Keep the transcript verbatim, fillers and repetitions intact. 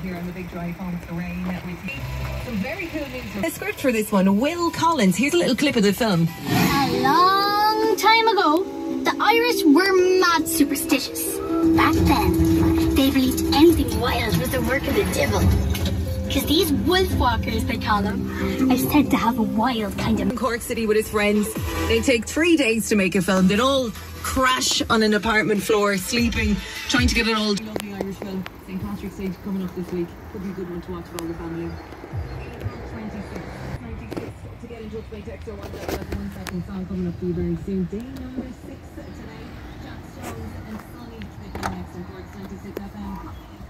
here on the big drive home with the rain with me. Some very cool news. The script for this one, Will Collins. Here's a little clip of the film. A long time ago, the Irish were mad superstitious. Back then, they believed anything wild was the work of the devil. Because these wolf walkers, they call them, are said to have a wild kind of... In Cork City with his friends. They take three days to make a film. They'd all crash on an apartment floor, sleeping, trying to get it all... Lovely Irish film. Saint Patrick's Day coming up this week. Could be a good one to watch with all the family. twenty-six, twenty-six. To get in touch by text or WhatsApp, that's one second song coming up for you very soon. Day number six today. Jack Jones and Sonny. Next on Cork's ninety-six F M.